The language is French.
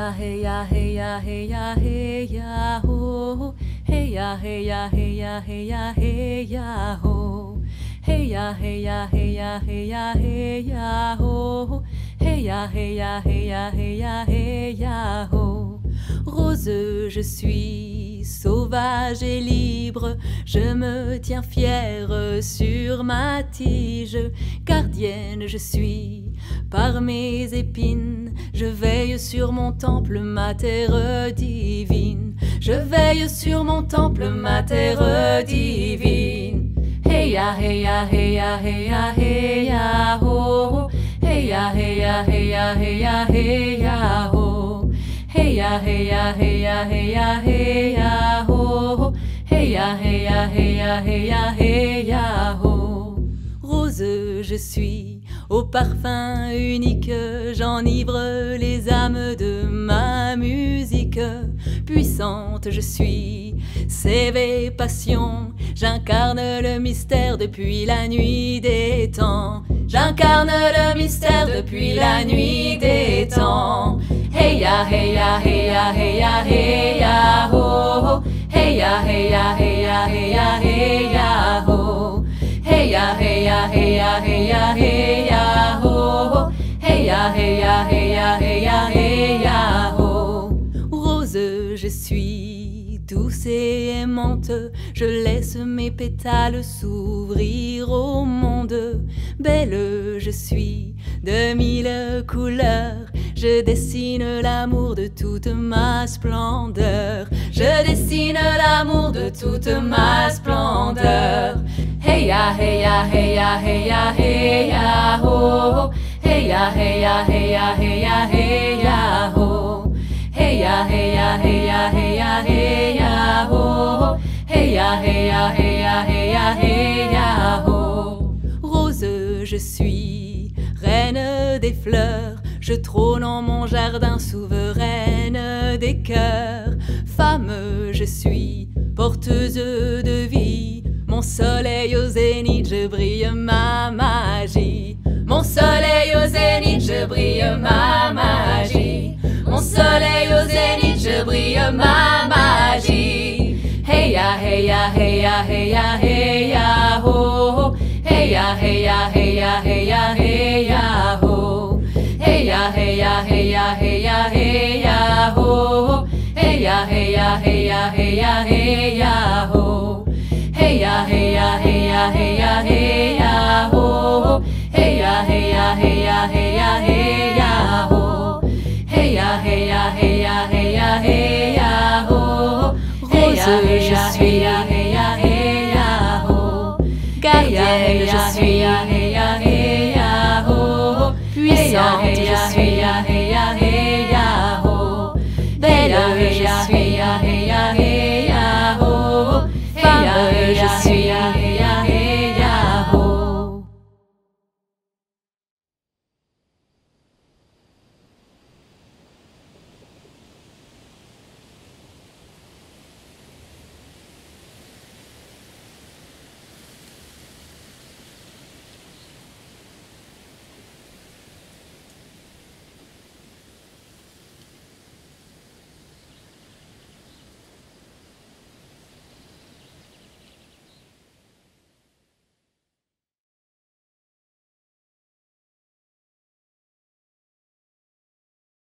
ya hey ya hey ya hey ya hey ya ho. Hey ya hey ya hey ya hey ya hey ya ho. Hey ya hey ya hey ya hey ya hey ya ho. Hey ya hey ya hey ya hey ya hey ya ho. Rose, je suis sauvage et libre, je me tiens fière sur ma tige. Gardienne, je suis par mes épines, je veille sur mon temple, ma terre divine. Je veille sur mon temple, ma terre divine. Hey ya hey ya hey ya hey ya hey ya ho. Hey ya hey ya hey ya hey ya hey ya ho. Hey ya hey ya hey ya hey ya hey ya ho. Hey ya hey ya hey ya hey ya hey ya ho. Rose, je suis au parfum unique, j'enivre les âmes de ma musique. Puissante, je suis sève et passion, j'incarne le mystère depuis la nuit des temps. J'incarne le mystère depuis la nuit des temps. Hey ya hey ya hey ya hey ya hey ya ho. Hey ya hey ya hey ya hey ya hey ya ho. Hey ya hey ya hey ya hey ya hey ya ho. Hey ya hey ya hey ya hey ya hey ya ho. Rose, je suis douce et aimante, je laisse mes pétales s'ouvrir au monde. Belle, je suis de mille couleurs, je dessine l'amour de toute ma splendeur. Je dessine l'amour de toute ma splendeur. Hey ya hey ya hey ya hey ya hey ya ho. Hey ya hey ya hey ya hey ya hey ya ho. Hey ya hey ya hey ya hey ya hey ya ho. Hey ya hey ya hey ya hey ya hey ya ho. Rose, je suis reine des fleurs, je trône en mon jardin, souveraine des cœurs. Femme, je suis porteuse de vie, mon soleil au zénith, je brille ma magie. Mon soleil au zénith, je brille ma magie. Mon soleil au zénith, je brille ma magie. Hey ya hey ya hey ya hey ya hey ya ho. Hey ya hey ya hey ya hey ya hey ya ho. Hey ya hey ya hey ya hey ya hey ya ho. Hey ya hey ya hey ya hey ya hey ya ho. Hey ya hey ya hey ya hey ya hey ya ho. Hey ya hey ya hey ya hey ya hey ya ho. Hey ya hey ya hey ya hey ya hey ya ho. Rose, je suis gardienne, je suis puissante